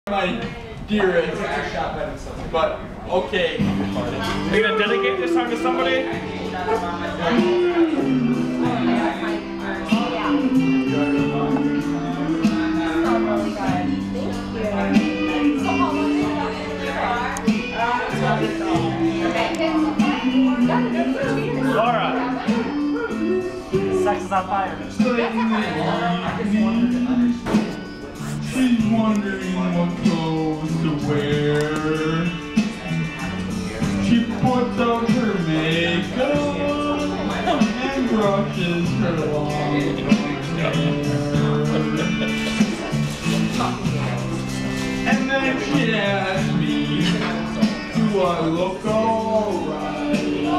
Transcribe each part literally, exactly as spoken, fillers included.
My dearest, but okay. Are you gonna dedicate this song to somebody? Laura, sex is on fire. She's wondering what clothes to wear. She puts on her makeup and brushes her long hair. And then she asks me, do I look alright?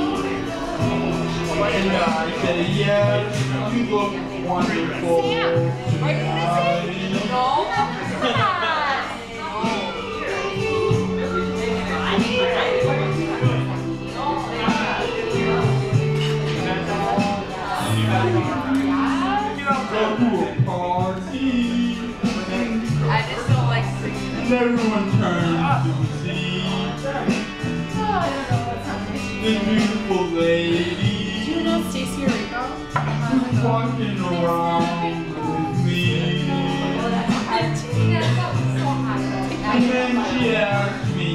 And I say, yes, you look wonderful tonight. Go to a party. I just don't like singing. And everyone turns to see this beautiful lady. Do you know Stacey Rico? Who's walking around with me. And then she asks me,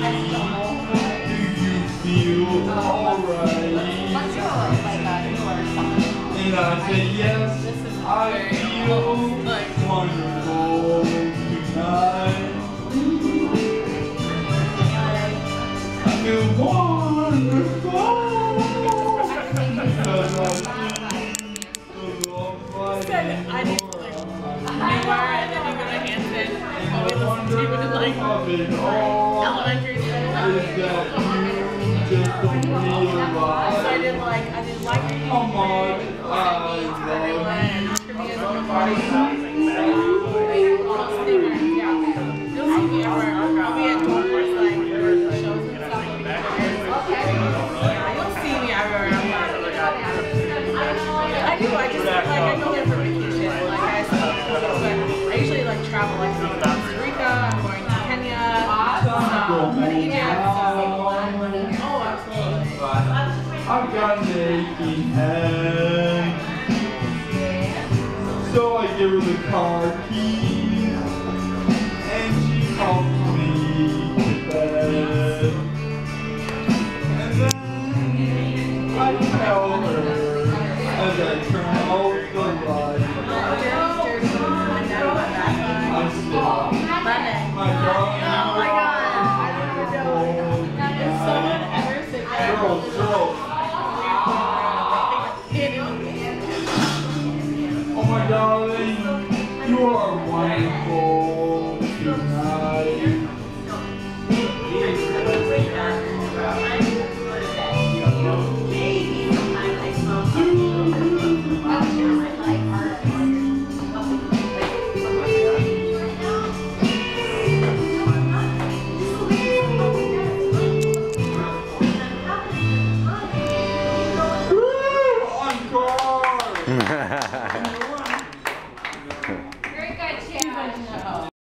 do you feel alright? And I say, yes, I feel wonderful tonight. I feel wonderful. Because I feel like I didn't like you are, and then you go to Hanson. And we listened to it in like elementary school. Just don't realize So I didn't like, I didn't like it. how much I love For me, it's like a party. You'll see me, yeah. You'll see me everywhere. I'll be at doors, like, shows and stuff. You'll see me everywhere. I'm like, I do, I just, like, I go there for vacation. Like, I, but I usually, like, travel, like, to Costa Rica, I'm going to Kenya, um, go to Egypt, so, oh, absolutely. I've got an aching head. So I give her the car keys and she helps me to bed. And then I tell her as I turn out the light, I said, my darling, oh my god, if someone ever said that, girls, girls. Oh my darling, you are wonderful.